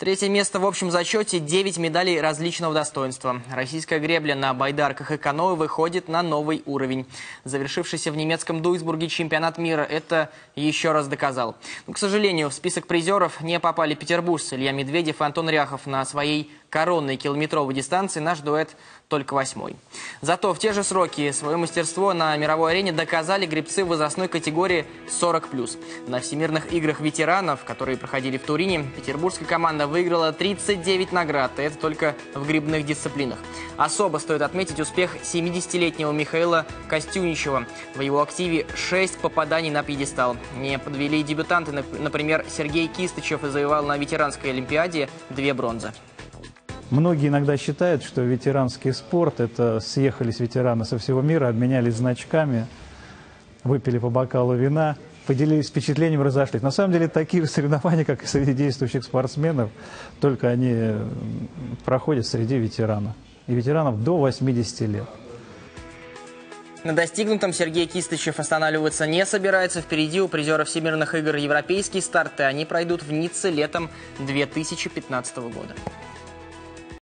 Третье место в общем зачете, 9 медалей различного достоинства. Российская гребля на байдарках и каноэ выходит на новый уровень. Завершившийся в немецком Дуйсбурге чемпионат мира это еще раз доказал. Но, к сожалению, в список призеров не попали петербуржцы Илья Медведев и Антон Ряхов. На своей коронной километровой дистанции наш дуэт только 8-й. Зато в те же сроки свое мастерство на мировой арене доказали гребцы в возрастной категории 40+. На Всемирных играх ветеранов, которые проходили в Турине, петербургская команда выиграла 39 наград, и это только в гребных дисциплинах. Особо стоит отметить успех 70-летнего Михаила Костюничева. В его активе 6 попаданий на пьедестал. Не подвели дебютанты, например, Сергей Кистычев завоевал на ветеранской олимпиаде 2 бронзы. Многие иногда считают, что ветеранский спорт – это съехались ветераны со всего мира, обменялись значками, выпили по бокалу вина, поделились впечатлением, разошлись. На самом деле такие же соревнования, как и среди действующих спортсменов, только они проходят среди ветеранов. И ветеранов до 80 лет. На достигнутом Сергей Кистычев останавливаться не собирается. Впереди у призера Всемирных игр европейские старты. Они пройдут в Ницце летом 2015 года.